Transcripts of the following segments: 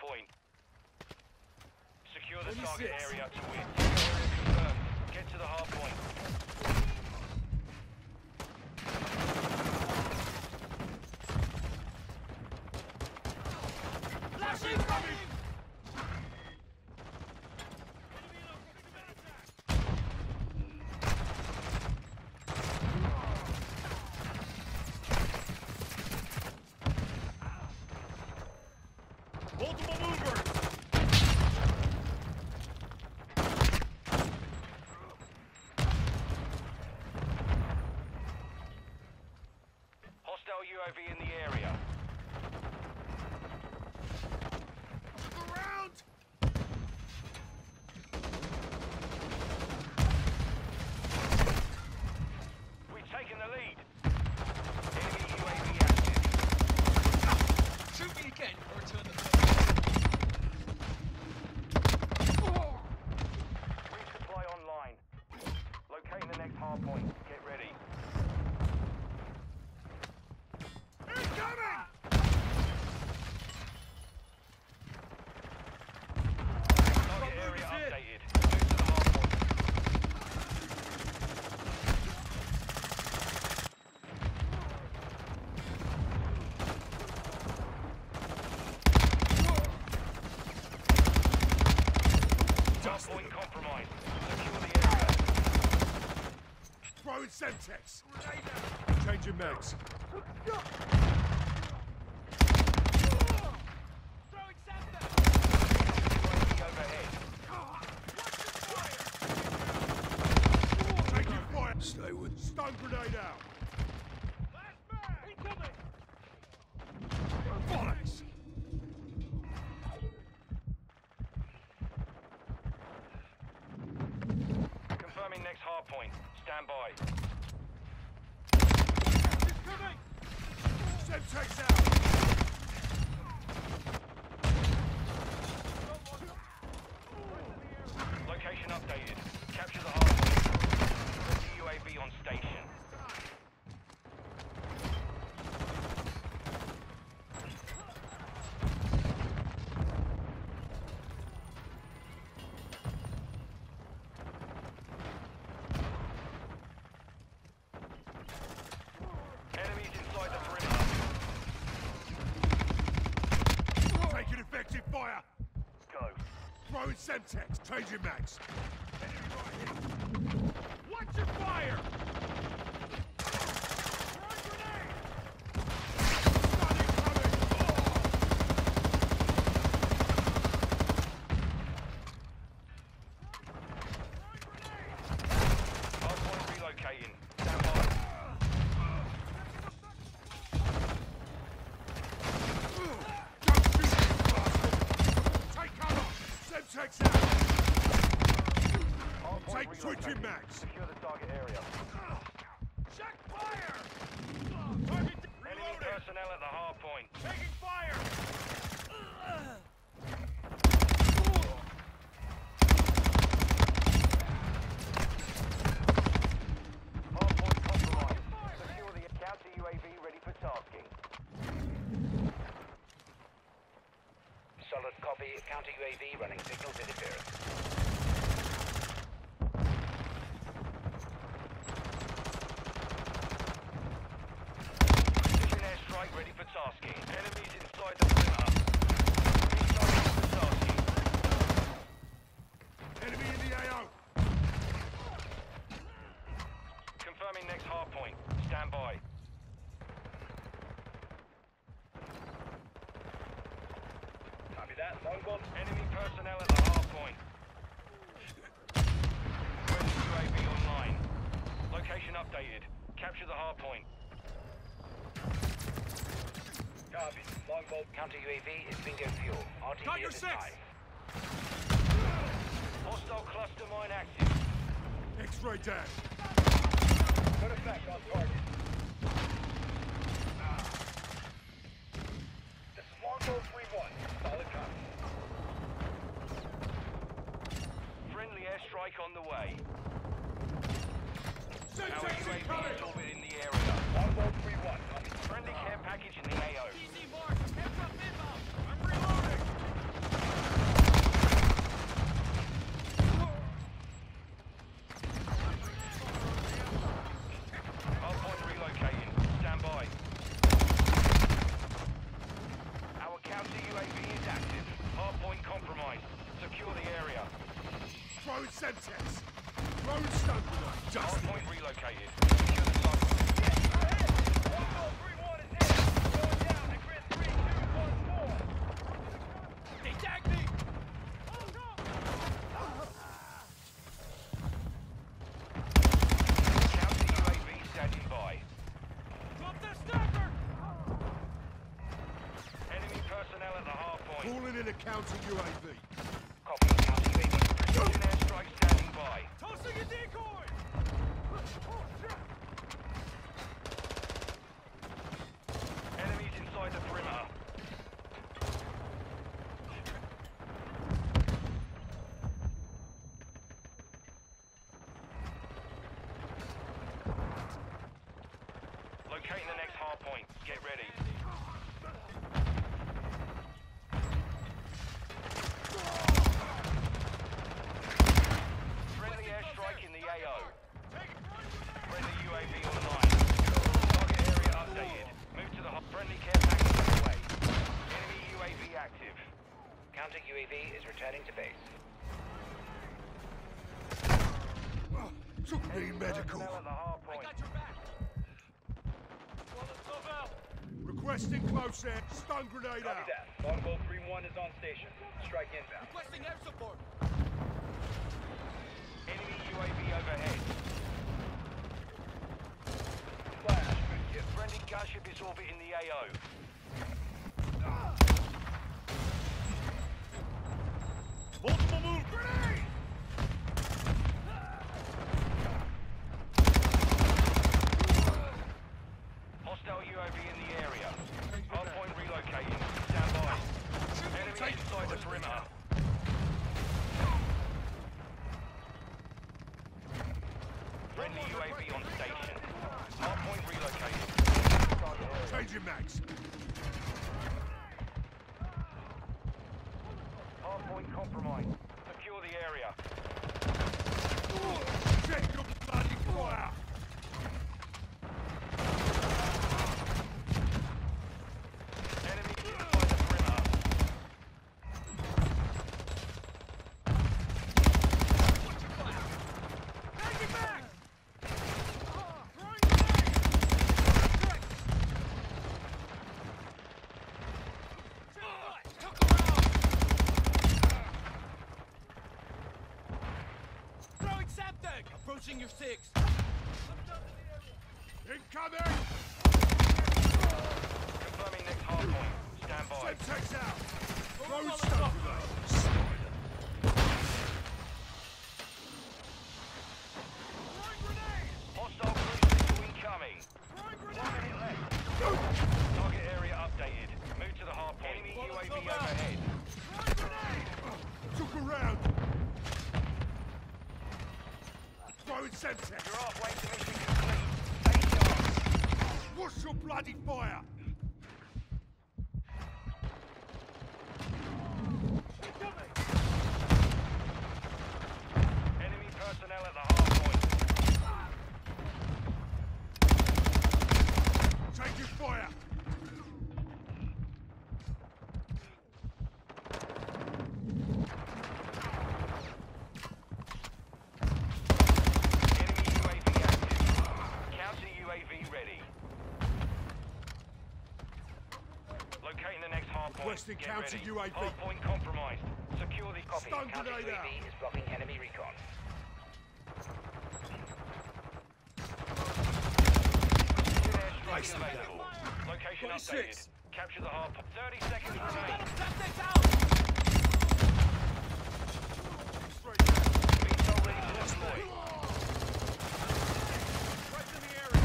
point. Secure the target area to win. Confirmed. Get to the hard point. Flashing! Multiple movers! Hostile UAV in the area. Look around! We've taken the lead. Enemy UAV active. Shoot me again or return the Resupply online. Locating the next hard point. Get ready. Incoming! Target area updated. Move to the hard point. Hard point compromised. Secure the area. Throwing Semtex! Changing mags. throwing center! UAV overhead. Taking fire! Stay with. Stun grenade out! Last man! Incoming! Bollocks! Confirming next hard point. Stand by. Coming! Semtex out! Location updated. Capture the hard point. Friendly UAV on station. Enemies inside the perimeter. Taking effective fire! Go. Throwing Semtex! Changing mags! Enemy right here! Watch your fire! Throwing grenade! Stun incoming! Hard point relocating. Stand by. Don't shoot, you bastard! Take cover! Semtex out! Hard point Take relocating. switching mags! Secure the target area. Check fire! Enemy Target reloading! personnel at the hard point. Taking fire! Hard point compromised. Secure the counter UAV ready for tasking. Solid copy. Counter UAV running signals interference. Precision airstrike ready for tasking. Enemies inside the perimeter. Inside for tasking. Enemy in the AO! Confirming next hard point. Stand by. Copy that. Longbow. Enemy personnel at the hard point. Friendly UAV online. Location updated. Capture the hard point. Copy. Longbow. Counter UAV is bingo fuel. RTB Got your at this six. time. Hostile cluster mine active. X-ray dash! Good effect on target. This is Longbow 3-1. Solid copy. Friendly airstrike on the way. Our Semtex UAV is incoming! orbiting the area. Longbow 3-1. Copy. Friendly care package in the AO. Easy mark! Heads up inbound! I'm reloading! Semtex! Crouen Squall! Just Hardpoint relocated. Secure the site. Longbow 3-1 is hit. Going down at grid 3, 2, 1, 4. They tagged me. Counter UAV standing by. Drop their sniper. Enemy personnel at the hardpoint. calling in a counter UAV. Copy. Counter UAV. Precision airstrike standing by. Tossing a decoy. Enemies inside the perimeter. Locating the next hardpoint. Get ready. Friendly airstrike in the AO. Friendly UAV online. Target area updated. Move to the friendly care package underway. Enemy UAV active. Counter UAV is returning to base. Took me medical. Personnel at the hardpoint. Got your back. Well, let's move out. Requesting close air. Stun grenade out. that. Longbow 3-1 is on station. Strike inbound. Requesting air support. Enemy UAV overhead. Flash. Good kill. Friendly gunship is orbiting the AO. Multiple move grenade! Hostile UAV in the area. Hardpoint relocating. Stand by. Enemy inside the perimeter. Friendly UAV on station. Hardpoint relocated. Changing mags. Hardpoint compromised. Secure the area. Check your bloody fire! Enemy inside the perimeter. Tagging back. Throwing Saptag. Approaching your 6. Incoming! Confirming next hardpoint. Stand by. Semtex out! Crouen Squall grenade. Spider. Throwing grenade. Hostile cruise missile incoming. Throwing 1 grenade. minute left. Target area updated. Move to the hardpoint. Enemy UAV overhead. Throwing grenade. Took a round. Throwing Semtex. You're halfway to mission complete. Stay sharp. What's your bloody fire? Enemy personnel at the hardpoint. Taking fire! Enemy UAV active. Counter UAV ready. Locating the next hardpoint. Requesting Get counter ready. UAV. Hardpoint compromised. Secure the Copy. Stun Counter grenade out. UAV is blocking enemy recon. Place them available. Location 26. updated. Capture the hardpoint. 30 seconds remain. Saptag's out. Missile ready to deploy. Right in the area!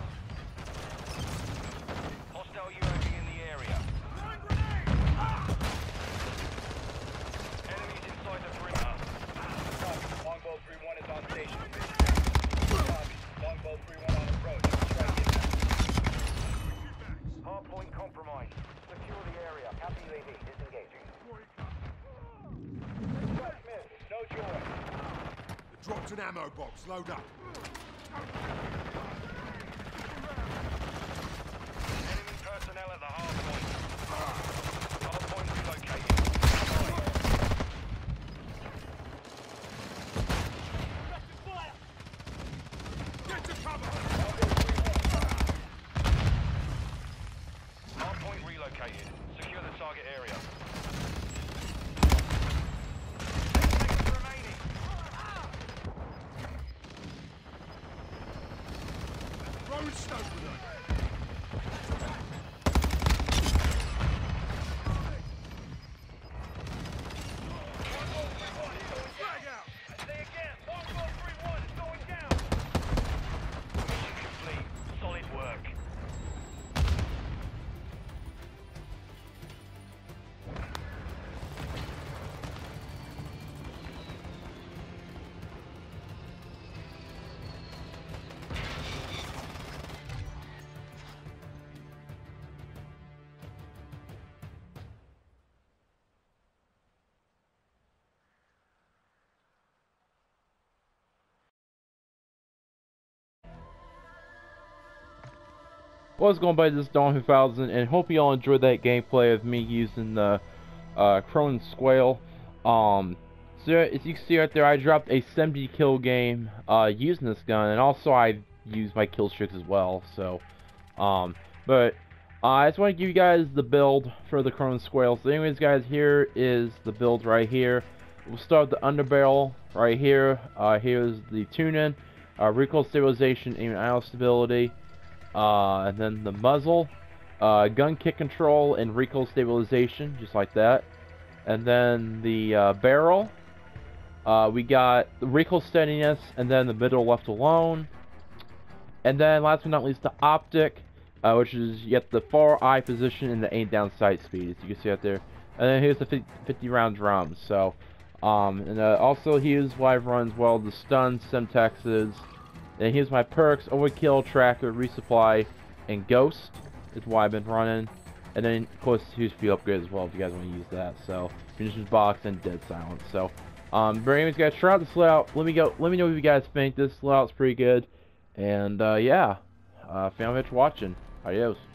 Hostile UAV in the area. Throwing grenade. Enemies inside the perimeter. Copy. Longbow 3-1 is on station. Copy. Longbow 3-1 on approach. Strike inbound. Hardpoint compromised. Secure the area. Counter UAV disengaging. Shipment. No joy. Dropped an ammo box. Load up. Enemy personnel at the hardpoint. Hardpoint relocated. located. Secure the target area. 10 seconds remaining. Throwing smoke with her. Frag out. I say again, longbow 3-1 is going down. Mission complete. Solid work. What's going by, this is Dawn 2000, and hope you all enjoyed that gameplay of me using the Crouen Squall. So as you can see right there, I dropped a 70 kill game using this gun, and also I used my kill streaks as well. So, but I just want to give you guys the build for the Crouen Squall. So anyways guys, here is the build right here. We'll start with the underbarrel right here. Here's the tune-in, recoil stabilization, aim and idle stability. And then the muzzle, gun kick control and recoil stabilization, just like that. And then the barrel, we got the recoil steadiness, and then the middle left alone. And then last but not least, the optic, which is yet the far eye position and the aim down sight speed, as you can see out there. And then here's the 50 round drum. So, and also here's what I've run as well: the stun, Semtexes. And here's my perks: overkill, tracker, resupply, and ghost is what I've been running. And then of course here's a few upgrades as well if you guys want to use that. So munitions box and dead silence. So but anyways guys, try out this loadout. Let me know what you guys think. This loadout's pretty good. And yeah, thank you for watching. Adios.